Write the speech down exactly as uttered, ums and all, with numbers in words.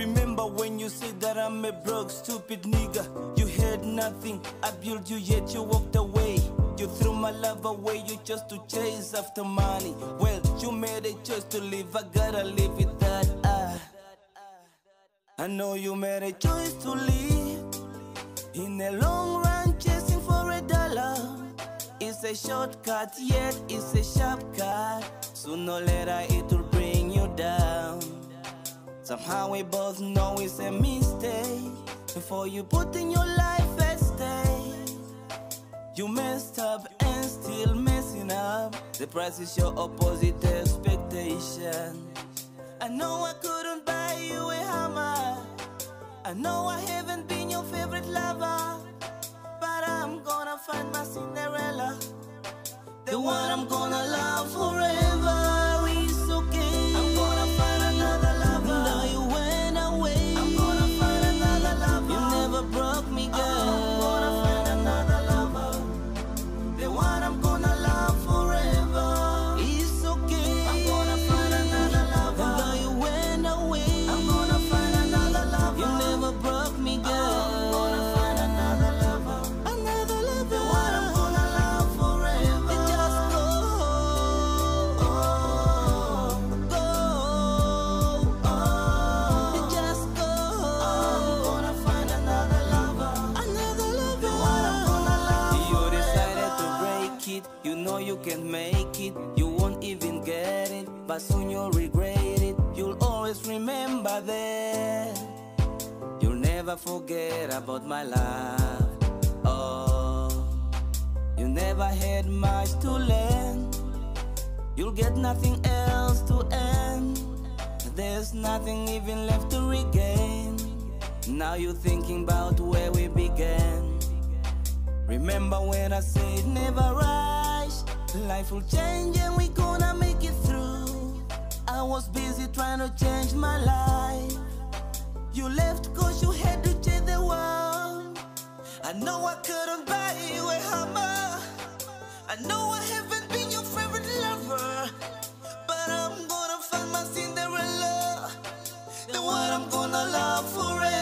Remember when you said that I'm a broke, stupid nigga? You had nothing, I built you yet you walked away. You threw my love away, you chose to chase after money. Well, you made a choice to live, I gotta live with that. ah. I know you made a choice to live in the long run, chasing for a dollar. It's a shortcut, yet it's a sharp cut. Sooner or later it will bring you down. Somehow we both know it's a mistake. Before you put in your life at stake, you messed up and still messing up. The price is your opposite expectation. I know I couldn't buy you a hammer. I know I haven't been your favorite lover, but I'm gonna find my Cinderella, the one I'm gonna love forever. It's okay, I'm gonna find another lover. Now you went away, I'm gonna find another lover. You never broke me, girl. I'm gonna find another lover, the one I'm gonna love forever. It's okay, I'm gonna find another lover. Now you went away, I'm gonna find another lover. You never broke me, girl. I'm gonna find another lover, another lover, the one I'm gonna love forever. It just go, oh, go, oh. It just go. I'm gonna find another lover, another lover, the one I'm gonna love. You decided to break it. You know you can't make it. You won't even get it, but soon you'll regret it. You'll always remember that. You'll never forget about my love. Oh, you never had much to learn. You'll get nothing else to earn. There's nothing even left to regain. Now you're thinking about where we began. Remember when I said never rush, life will change and we gonna make it through. I was busy trying to change my life. You left cause you had to change the world. I know I couldn't buy you a hammer. I know I haven't been your favorite lover, but I'm gonna find my Cinderella, the one I'm gonna love forever.